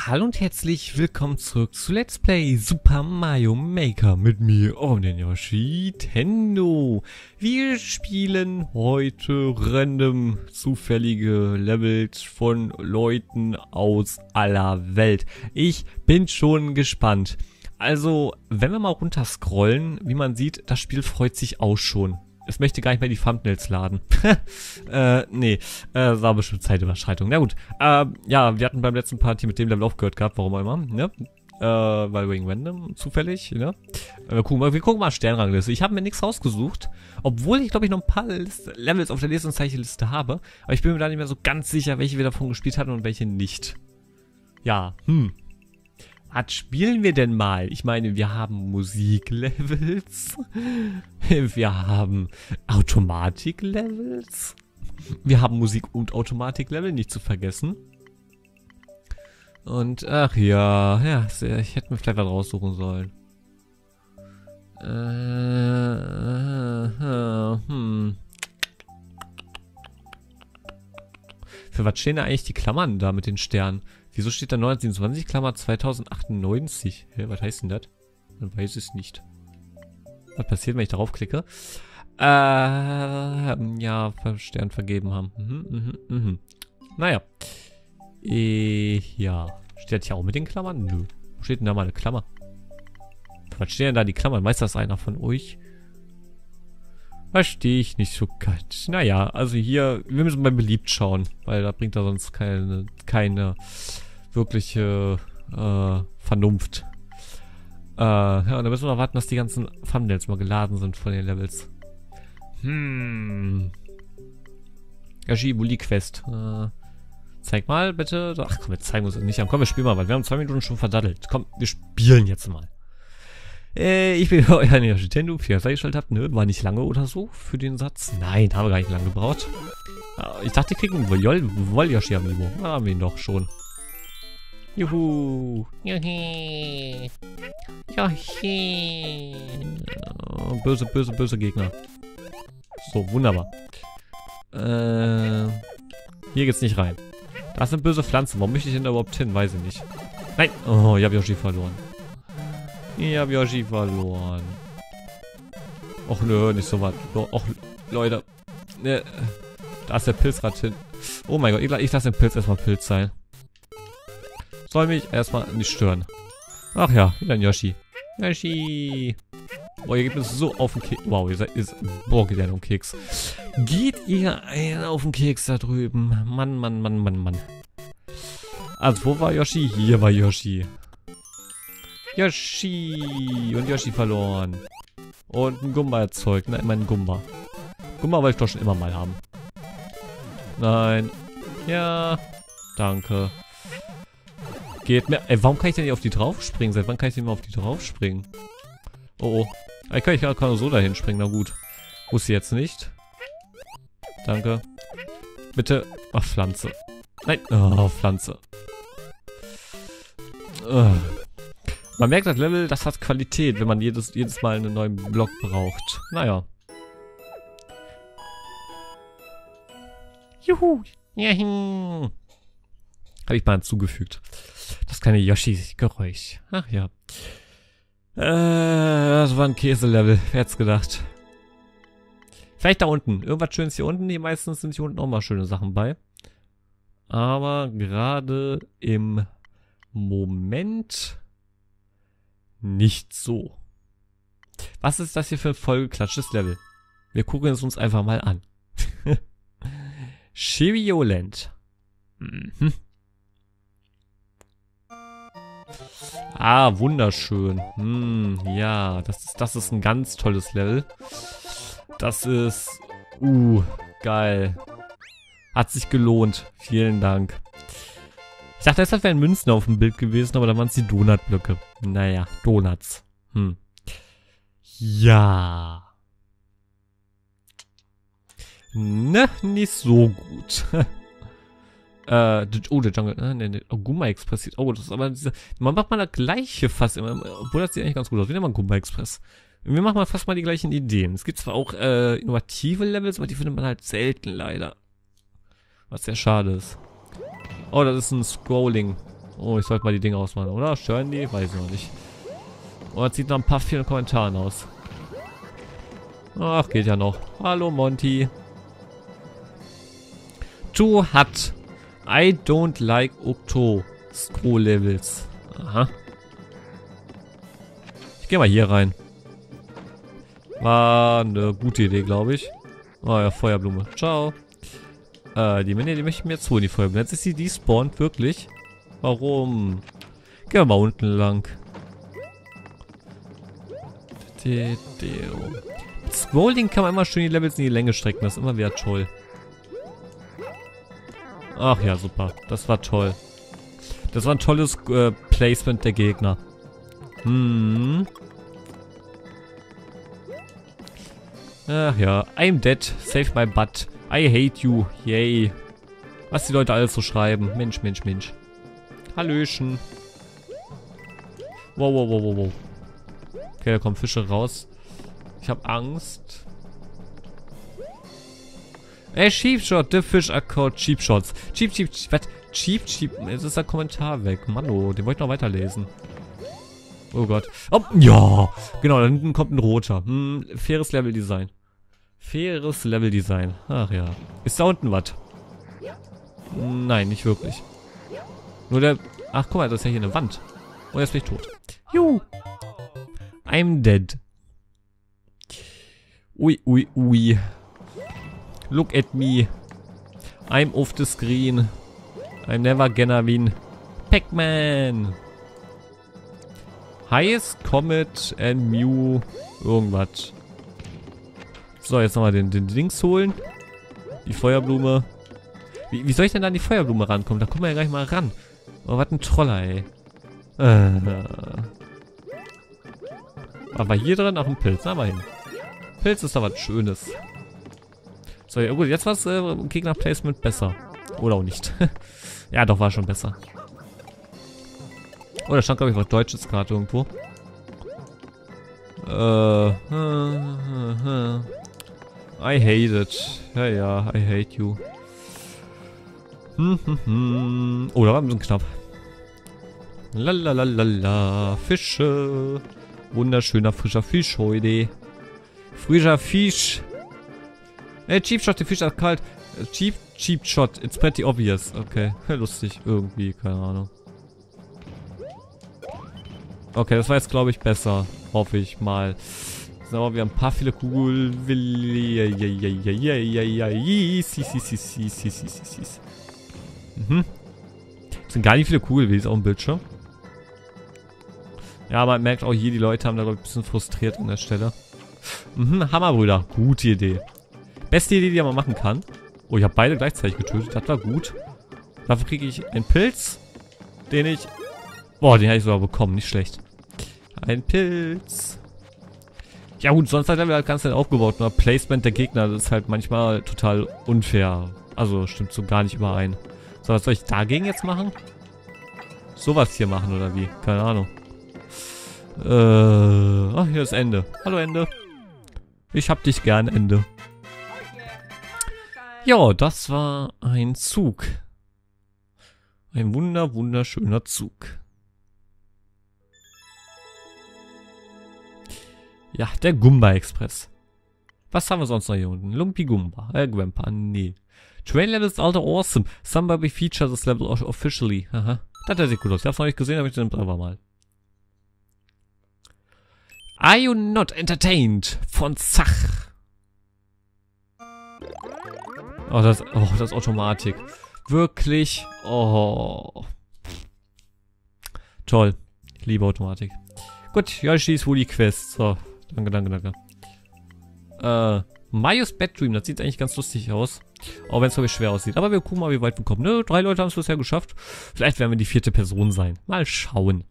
Hallo und herzlich willkommen zurück zu Let's Play Super Mario Maker mit mir und den Yoshi Tendo. Wir spielen heute random zufällige Levels von Leuten aus aller Welt. Ich bin schon gespannt. Also, wenn wir mal runter scrollen, wie man sieht, das Spiel freut sich auch schon. Es möchte gar nicht mehr die Thumbnails laden. Nee, das war bestimmt Zeitüberschreitung. Na gut, ja, wir hatten beim letzten Party mit dem Level aufgehört gehabt, warum auch immer, ne? Weil wegen Random, zufällig, ne? Wir gucken mal Sternrangliste. Ich habe mir nichts rausgesucht, obwohl ich, glaube ich, noch ein paar Levels auf der Lesungszeichenliste habe. Aber ich bin mir da nicht mehr so ganz sicher, welche wir davon gespielt hatten und welche nicht. Ja, was spielen wir denn mal? Ich meine, wir haben Musiklevels. Wir haben Automatiklevels. Wir haben Musik- und Automatiklevel, nicht zu vergessen. Und, ach ja, ich hätte mir vielleicht was raussuchen sollen. Für was stehen da eigentlich die Klammern da mit den Sternen? Wieso steht da 1927, Klammer 2098? Hä, was heißt denn das? Man weiß es nicht. Was passiert, wenn ich darauf klicke? Ja, Stern vergeben haben. Naja. Ja. Steht hier auch mit den Klammern? Nö. Wo steht denn da mal eine Klammer? Was stehen denn da die Klammern? Weiß das einer von euch? Verstehe ich nicht so ganz. Naja, also hier, wir müssen mal beliebt schauen, weil da bringt er sonst keine wirkliche Vernunft. Ja, und dann müssen wir noch warten, dass die ganzen Thumbnails mal geladen sind von den Levels. Yoshi Bully Quest. Zeig mal bitte. Ach komm, wir zeigen uns nicht an. Komm, wir spielen mal, weil wir haben 2 Minuten schon verdattelt. Komm, wir spielen jetzt mal. Ich bin euer Yoshi Tendo. Viel freigeschaltet habt. Nö, war nicht lange oder so für den Satz. Nein, haben wir gar nicht lange gebraucht. Ich dachte, wir kriegen Yoshi Amiibo. Haben wir ihn doch schon. Juhu. Juhu. Yoshi. Böse, böse, böse Gegner. So, wunderbar. Hier geht's nicht rein. Da ist eine böse Pflanze. Warum möchte ich denn da überhaupt hin? Weiß ich nicht. Nein. Oh, ich habe Yoshi verloren. Ich habe Yoshi verloren. Och nö, nicht so weit. Och, Leute. Ne, da ist der Pilzrad hin. Oh mein Gott, ich lasse den Pilz erstmal Pilz sein. Soll mich erstmal nicht stören. Ach ja, wieder ein Yoshi. Yoshi. Boah, ihr geht mir so auf den Keks. Wow, boah, geht ihr auf den Keks. Geht ihr einen auf den Keks da drüben? Mann, Mann, Mann, Mann, Mann. Also, wo war Yoshi? Hier war Yoshi. Yoshi. Und Yoshi verloren. Und ein Gumba erzeugt. Nein, mein Gumba. Gumba wollte ich doch schon immer mal haben. Nein. Ja. Danke. Geht mir. Ey, warum kann ich denn nicht auf die draufspringen? Seit wann kann ich denn mal auf die draufspringen? Oh, oh. Ich kann nur so dahin springen. Na gut. Muss sie jetzt nicht. Danke. Bitte. Ach, Pflanze. Nein. Oh, Pflanze. Man merkt, das Level, das hat Qualität, wenn man jedes Mal einen neuen Block braucht. Naja. Juhu. Juhu. Habe ich mal hinzugefügt. Das kleine Yoshi-Geräusch. Ach ja. Das war ein Käse-Level. Wer hätte es gedacht? Vielleicht da unten. Irgendwas Schönes hier unten. Meistens sind hier unten auch mal schöne Sachen bei. Aber gerade im Moment nicht so. Was ist das hier für ein vollgeklatschtes Level? Wir gucken es uns einfach mal an. Chivioland. Ah, wunderschön. Ja, das ist ein ganz tolles Level. Das ist... geil. Hat sich gelohnt. Vielen Dank. Ich dachte, deshalb wären Münzen auf dem Bild gewesen, aber da waren es die Donutblöcke. Naja, Donuts. Ja. Ne, nicht so gut. Der Jungle. Ne. Oh, Gumba Express. Oh, das ist aber diese. Man macht mal das gleiche fast immer. Obwohl das sieht eigentlich ganz gut aus. Wir nehmen mal Gumba Express. Wir machen mal fast mal die gleichen Ideen. Es gibt zwar auch innovative Levels, aber die findet man halt selten leider. Was sehr schade ist. Oh, das ist ein Scrolling. Oh, ich sollte mal die Dinge ausmachen, oder? Stören die? Weiß ich noch nicht. Oh, das sieht nach ein paar vielen Kommentaren aus. Ach, geht ja noch. Hallo, Monty. Du hat. I don't like Octo Scroll Levels. Aha. Ich gehe mal hier rein. War eine gute Idee, glaube ich. Oh ja, Feuerblume. Ciao. Die möchte ich mir jetzt holen, die Feuerblume. Jetzt ist sie despawned, wirklich. Warum? Gehen wir mal unten lang. Mit Scrolling kann man immer schön die Levels in die Länge strecken. Das ist immer wieder toll. Ach ja, super. Das war toll. Das war ein tolles Placement der Gegner. Hm. Ach ja. I'm dead. Save my butt. I hate you. Yay. Was die Leute alles so schreiben. Mensch, Mensch, Mensch. Hallöchen. Wow, wow, wow, wow, wow. Okay, da kommen Fische raus. Ich habe Angst. Ey, Cheap Shot. The fish are called Cheap Shots. Cheap, was? Cheap. Jetzt ist der Kommentar weg. Mann, oh, den wollte ich noch weiterlesen. Oh Gott. Oh, ja. Genau, da hinten kommt ein roter. Faires Level-Design. Faires Level-Design. Ach ja. Ist da unten was? Nein, nicht wirklich. Nur der... Ach, guck mal, das ist ja hier eine Wand. Oh, jetzt bin ich tot. Juhu. I'm dead. Ui, ui, ui. Look at me. I'm off the screen. I'm never gonna win. Pac-Man. Heiß, Comet and Mew. Irgendwas. So, jetzt nochmal den Dings holen. Die Feuerblume. Wie soll ich denn da an die Feuerblume rankommen? Da kommen wir ja gleich mal ran. Oh, was ein Troller, ey. Aber hier drin auch ein Pilz. Na, mal hin. Pilz ist da was Schönes. So, ja gut, jetzt war es Gegner-Placement besser. Oder auch nicht. Ja, doch, war schon besser. Oh, da stand, glaube ich, was Deutsches gerade irgendwo. I hate it. Ja, ja, I hate you. Oh, da war ein bisschen knapp. Lalalala, Fische. Wunderschöner, frischer Fisch heute. Frischer Fisch. Cheap Shot, die Fische ist kalt. Cheap Shot, it's pretty obvious. Okay, lustig, irgendwie, keine Ahnung. Okay, das war jetzt, glaube ich, besser. Hoffe ich mal. Jetzt haben wir ein paar viele Kugeln. Das sind gar nicht viele Kugelwesen auf dem Bildschirm. Ja, man merkt auch hier, die Leute haben da, glaube ich, ein bisschen frustriert an der Stelle. Hammerbrüder. Gute Idee. Beste Idee, die man machen kann. Oh, ich habe beide gleichzeitig getötet. Das war gut. Dafür kriege ich einen Pilz, den ich... Boah, den habe ich sogar bekommen. Nicht schlecht. Ein Pilz. Ja gut, sonst hat er halt ganz nett aufgebaut. Nur Placement der Gegner, das ist halt manchmal total unfair. Also stimmt so gar nicht überein. So, was soll ich dagegen jetzt machen? Sowas hier machen oder wie? Keine Ahnung. Ach, hier ist Ende. Hallo Ende. Ich hab dich gern, Ende. Ja, das war ein Zug. Ein wunderschöner Zug. Ja, der Goomba Express. Was haben wir sonst noch hier unten? Lumpy Goomba. Gwampa, nee. Train Level is also awesome. Somebody features this level officially. Aha. Das sieht gut aus. Ich hab's noch nicht gesehen, aber ich den einfach mal. Are you not entertained? Von Zach. Oh, das ist Automatik. Wirklich. Oh. Toll. Ich liebe Automatik. Gut, Yoshi's Woolly Quest. So. Danke. Marios Bad Dream. Das sieht eigentlich ganz lustig aus. Auch wenn es wirklich schwer aussieht. Aber wir gucken mal, wie weit wir kommen. Ne, 3 Leute haben es bisher geschafft. Vielleicht werden wir die 4. Person sein. Mal schauen.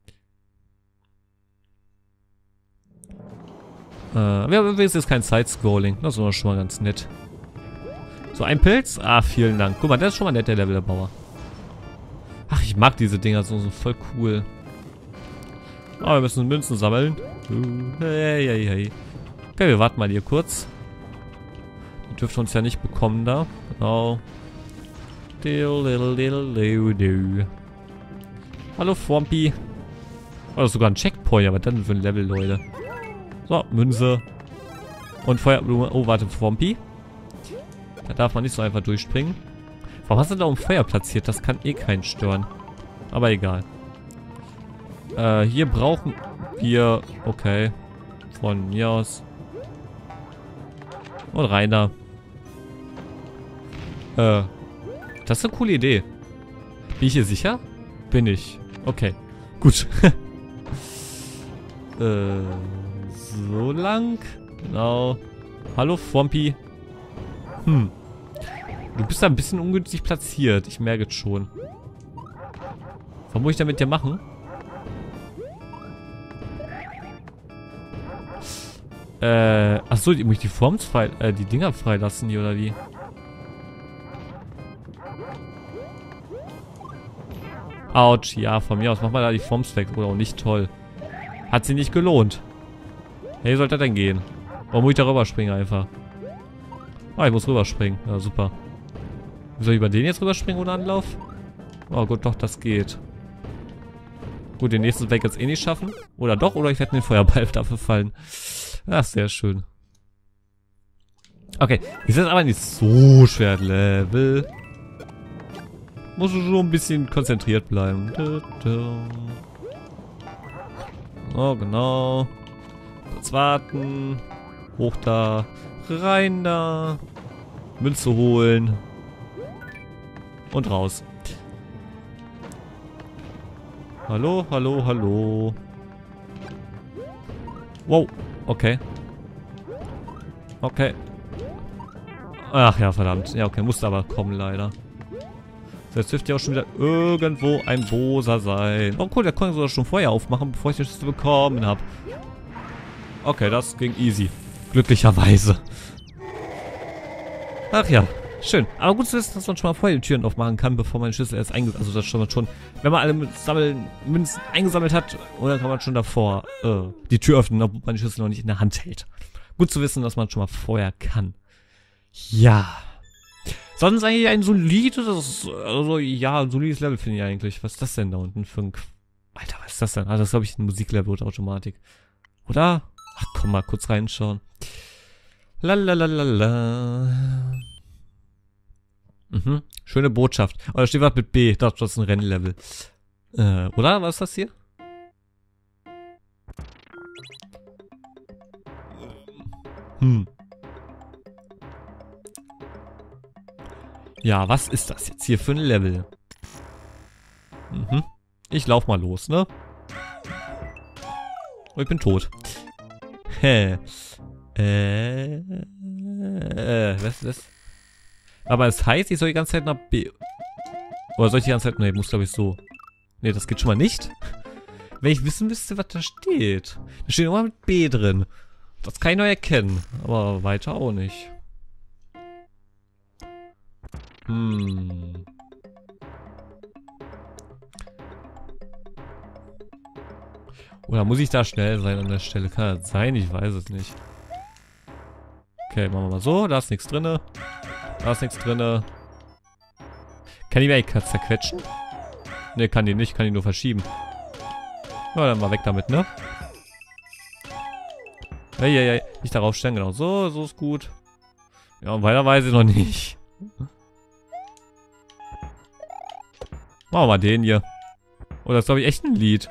Wir ist jetzt kein Side-Scrolling. Das ist doch schon mal ganz nett. So, ein Pilz? Ah, vielen Dank. Guck mal, das ist schon mal nett, der Levelbauer. Ach, ich mag diese Dinger so voll cool. Ah, wir müssen Münzen sammeln. Hey. Okay, wir warten mal hier kurz. Die dürfte uns ja nicht bekommen da. Genau. Hallo, Swampy. Oh, das ist sogar ein Checkpoint, aber dann für ein Level, Leute. So, Münze. Und Feuerblume. Oh, warte, Swampy. Da darf man nicht so einfach durchspringen. Warum hast du da um Feuer platziert? Das kann eh keinen stören. Aber egal. Hier brauchen wir... Okay. Von mir aus. Und rein da. Das ist eine coole Idee. Bin ich hier sicher? Bin ich. Okay. Gut. So lang. Genau. Hallo, Swampy. Du bist da ein bisschen ungünstig platziert. Ich merke es schon. Was muss ich da mit dir machen? Achso, muss ich die Forms frei... die Dinger freilassen hier, oder wie? Autsch, ja, von mir aus. Mach mal da die Forms weg. Oder auch nicht toll. Hat sie nicht gelohnt. Hey, soll das denn gehen? Warum muss ich da rüberspringen einfach? Ah, ich muss rüberspringen. Ja, super. Soll ich über den jetzt rüberspringen ohne Anlauf? Oh gut, doch, das geht. Gut, den nächsten Weg jetzt eh nicht schaffen. Oder doch, oder ich werde in den Feuerball dafür fallen. Ach, sehr schön. Okay, ist jetzt aber nicht so schwer, Level. Muss schon ein bisschen konzentriert bleiben. Oh, genau. Kurz warten. Hoch da. Rein da. Münze holen. Und raus. Hallo, hallo, hallo. Wow. Okay. Okay. Ach ja, verdammt. Ja, okay. Musste aber kommen, leider. Jetzt dürfte ja auch schon wieder irgendwo ein Bosa sein. Oh cool, der konnte sogar schon Feuer aufmachen, bevor ich das bekommen habe. Okay, das ging easy. Glücklicherweise. Ach ja, schön. Aber gut zu wissen, dass man schon mal vorher die Türen aufmachen kann, bevor man den Schlüssel erst eingesammelt hat. Also das schon, wenn man alle Münzen eingesammelt hat, oder kann man schon davor die Tür öffnen, obwohl man den Schlüssel noch nicht in der Hand hält. Gut zu wissen, dass man schon mal vorher kann. Ja. Sonst eigentlich ein solides, also ja, ein solides Level finde ich eigentlich. Was ist das denn da unten für ein... Alter, was ist das denn? Ah, das ist, glaube ich, ein Musiklevel oder Automatik. Oder? Ach, komm mal kurz reinschauen. Lalalala. Mhm. Schöne Botschaft. Oh, da steht was mit B. Das ist ein Rennlevel. Oder? Was ist das hier? Ja, was ist das jetzt hier für ein Level? Mhm. Ich lauf mal los, ne? Oh, ich bin tot. Hä? Was? Aber es heißt, ich soll die ganze Zeit nach B... Oder soll ich die ganze Zeit... Ne, muss glaube ich so... Ne, das geht schon mal nicht. Wenn ich wissen müsste, was da steht. Da steht immer mit B drin. Das kann ich noch erkennen. Aber weiter auch nicht. Oder muss ich da schnell sein an der Stelle? Kann das sein? Ich weiß es nicht. Okay, machen wir mal so. Da ist nichts drinne. Da ist nichts drinne. Kann die mir eigentlich zerquetschen? Ne, kann die nicht. Kann die nur verschieben. Na, dann mal weg damit, ne? Hey. Nicht darauf stellen, genau. So ist gut. Ja, und weiter weiß ich noch nicht. Machen wir mal den hier. Oh, das ist, glaube ich, echt ein Lied.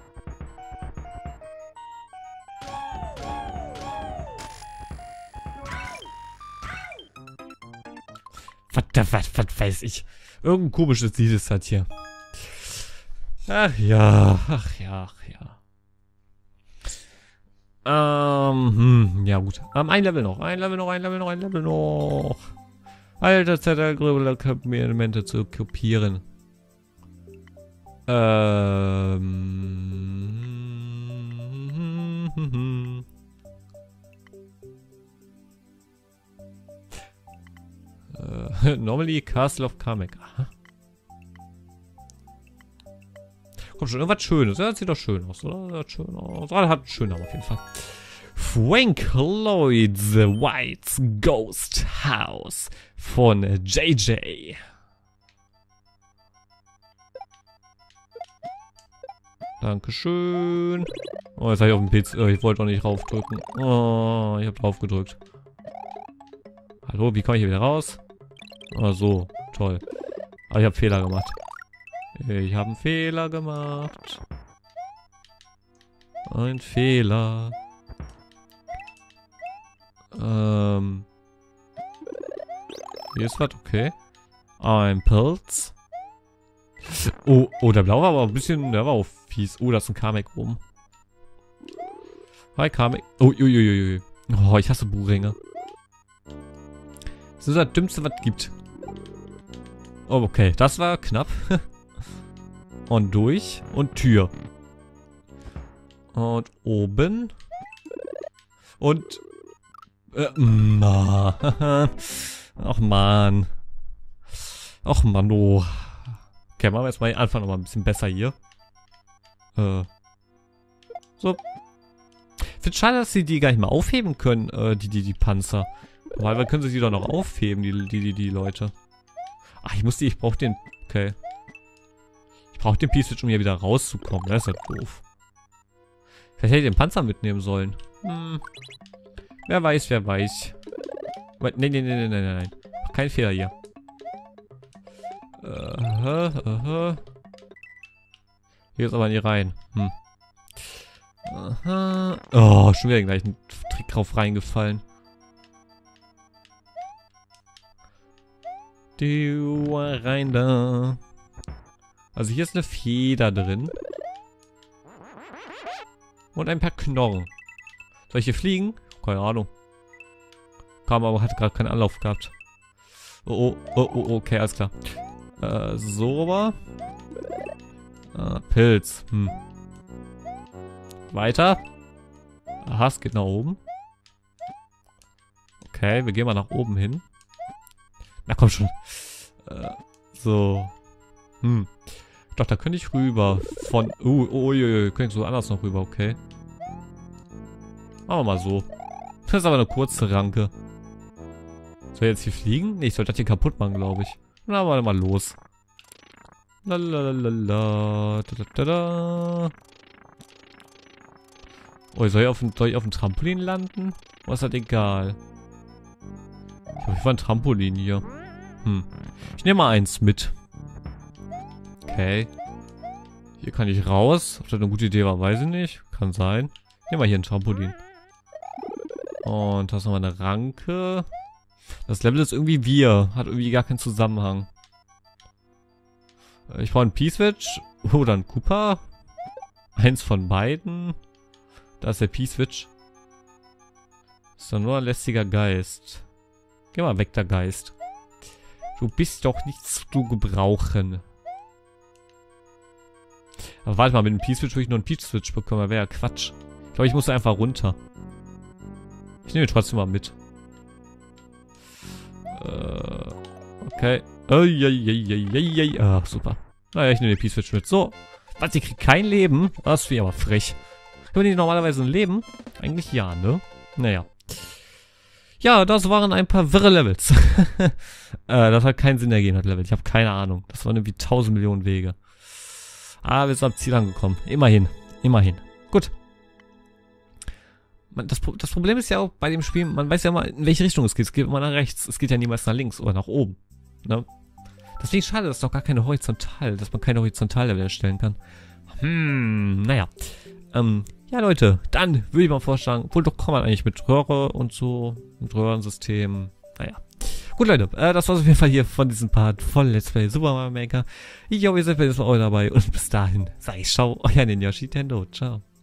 Was weiß ich. Irgendein komisches Lied ist das hier. Ach ja. Ja gut. Ein Level noch. Ein Level noch. Alter Zettel-Elemente zu kopieren. Normally Castle of Kamek. Aha. Kommt schon, irgendwas Schönes. Ja, das sieht doch schön aus, oder? Das schön aus. Hat einen schönen Namen auf jeden Fall. Frank Lloyd's White's Ghost House von JJ. Dankeschön. Oh, jetzt habe ich auf den PC. Ich wollte doch nicht raufdrücken. Oh, ich habe drauf gedrückt. Hallo, wie komme ich hier wieder raus? Oh, so. Toll. Aber ich habe Fehler gemacht. Ich habe einen Fehler gemacht. Ein Fehler. Hier ist was, okay. Ein Pilz. Oh, oh, der blaue war aber ein bisschen, der war auch fies. Oh, da ist ein Kamek oben. Hi, Kamek. Oh, uiuiui. Oh, ich hasse Buhringe. Das ist das Dümmste, was es gibt. Oh, okay, das war knapp. Und durch. Und Tür. Und oben. Und... Ach, Mann. Ach, Mann, oh. Okay, machen wir jetzt mal den Anfang nochmal ein bisschen besser hier. So. Ich finde es schade, dass sie die gar nicht mal aufheben können, die Panzer. Weil können sie die doch noch aufheben, die Leute. Ach, ich brauche den... Okay. Ich brauche den P-Switch, um hier wieder rauszukommen. Das ist ja doof. Vielleicht hätte ich den Panzer mitnehmen sollen. Wer weiß, wer weiß. Nein. Kein Fehler hier. Hier ist aber nie rein. Oh, schon wieder gleich ein Trick drauf reingefallen. Rein da. Also hier ist eine Feder drin. Und ein paar Knochen. Soll ich hier fliegen? Keine Ahnung. Kam aber, hat gerade keinen Anlauf gehabt. Oh, okay, alles klar. So rüber. Pilz. Weiter. Aha, es geht nach oben. Okay, wir gehen mal nach oben hin. Na komm schon. So. Doch, da könnte ich rüber. Von... könnte ich so anders noch rüber, okay. Machen wir mal so. Das ist aber eine kurze Ranke. Soll ich jetzt hier fliegen? Ne, ich soll das hier kaputt machen, glaube ich. Na, warte mal los. Lalalala. Oh, soll ich auf dem Trampolin landen? Oder ist das egal? Ich glaube, ich war ein Trampolin hier. Ich nehme mal eins mit. Okay. Hier kann ich raus. Ob das eine gute Idee war, weiß ich nicht. Kann sein. Ich nehme mal hier ein Trampolin. Und da ist nochmal eine Ranke. Das Level ist irgendwie wir. Hat irgendwie gar keinen Zusammenhang. Ich brauche einen P-Switch. Oder einen Koopa. Eins von beiden. Da ist der P-Switch. Ist doch nur ein lästiger Geist. Geh mal weg, der Geist. Du bist doch nicht zu gebrauchen. Aber warte mal, mit dem P-Switch würde ich nur einen P-Switch bekommen. Das wäre ja Quatsch. Ich glaube, ich muss einfach runter. Ich nehme ihn trotzdem mal mit. Okay. Ach, super. Naja, ich nehme den P-Switch mit. So. Was, ihr kriegt kein Leben? Das finde ich aber frech. Haben die normalerweise ein Leben? Eigentlich ja, ne? Naja. Ja, das waren ein paar wirre Levels. Das hat keinen Sinn ergeben, das Level. Ich habe keine Ahnung. Das waren irgendwie 1000 Millionen Wege. Aber wir sind am Ziel angekommen. Immerhin. Immerhin. Gut. Das Problem ist ja auch bei dem Spiel, man weiß ja mal, in welche Richtung es geht. Es geht immer nach rechts. Es geht ja niemals nach links oder nach oben. Ne? Deswegen schade, dass es doch gar keine Horizontal, dass man keine Horizontal-Level erstellen kann. Naja. Ja, Leute, dann würde ich mal vorschlagen, obwohl doch kann man eigentlich mit Röhre und so, mit Röhrensystem. Naja. Gut, Leute, das war's auf jeden Fall hier von diesem Part von Let's Play Super Mario Maker. Ich hoffe, ihr seid beim nächsten Mal dabei und bis dahin sage ich ciao, euer Ninja Nintendo. Ciao.